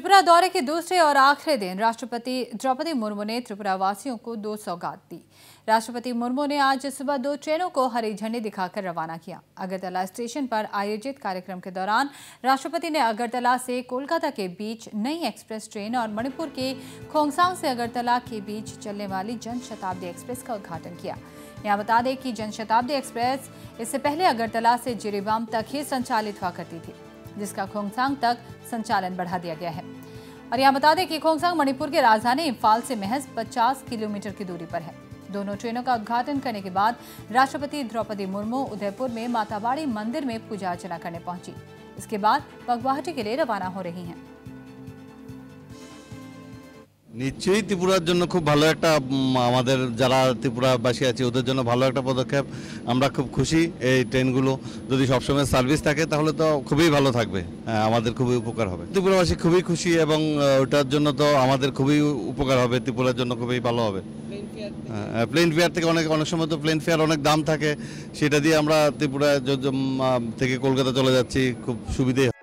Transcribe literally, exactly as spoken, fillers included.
त्रिपुरा दौरे के दूसरे और आखिरी दिन राष्ट्रपति द्रौपदी मुर्मू ने त्रिपुरा वासियों को दो सौगात दी। राष्ट्रपति मुर्मू ने आज सुबह दो ट्रेनों को हरी झंडी दिखाकर रवाना किया। अगरतला स्टेशन पर आयोजित कार्यक्रम के दौरान राष्ट्रपति ने अगरतला से कोलकाता के बीच नई एक्सप्रेस ट्रेन और मणिपुर के खोंगसांग से अगरतला के बीच चलने वाली जनशताब्दी एक्सप्रेस का उद्घाटन किया। यहाँ बता दें कि जनशताब्दी एक्सप्रेस इससे पहले अगरतला से जिरीबाम तक ही संचालित हुआ करती थी, जिसका खोंगसांग तक संचालन बढ़ा दिया गया है। और यहाँ बता दें कि खोंगसांग मणिपुर के राजधानी इम्फाल से महज पचास किलोमीटर की दूरी पर है। दोनों ट्रेनों का उद्घाटन करने के बाद राष्ट्रपति द्रौपदी मुर्मू उदयपुर में माताबाड़ी मंदिर में पूजा अर्चना करने पहुंची। इसके बाद वह गुवाहाटी के लिए रवाना हो रही हैं। নিশ্চয়ই ত্রিপুরার জন্য খুব ভালো একটা আমাদের যারা ত্রিপুরাবাসী আছে ওদের জন্য ভালো একটা পদক্ষেপ। আমরা খুব খুশি এই ট্রেনগুলো যদি সবসময় সার্ভিস থাকে তাহলে তো খুবই ভালো থাকবে, আমাদের খুবই উপকার হবে। ত্রিপুরাবাসী খুবই খুশি এবং ওটার জন্য তো আমাদের খুবই উপকার হবে, ত্রিপুরার জন্য খুবই ভালো হবে। প্লেন ফেয়ার থেকে অনেক অনেক সময় তো প্লেন ফেয়ার অনেক দাম থাকে, সেটা দিয়ে আমরা ত্রিপুরা থেকে কলকাতা চলে যাচ্ছি, খুব সুবিধে।